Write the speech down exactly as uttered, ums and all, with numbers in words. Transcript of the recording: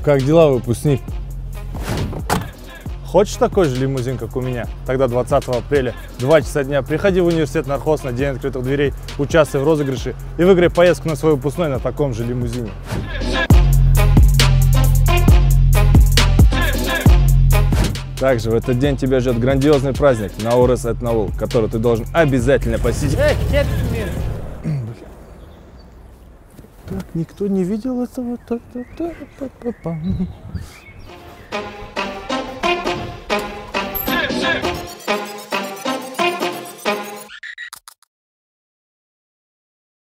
как дела, выпускник? Хочешь такой же лимузин, как у меня? Тогда двадцатого апреля, два часа дня, приходи в университет Нархоз на день открытых дверей, участвуй в розыгрыше и выиграй поездку на свой выпускной на таком же лимузине. Также в этот день тебя ждет грандиозный праздник Наурыз Этнаул, который ты должен обязательно посетить. Эй, нет, Так, никто не видел этого. Так, так, так, так, так.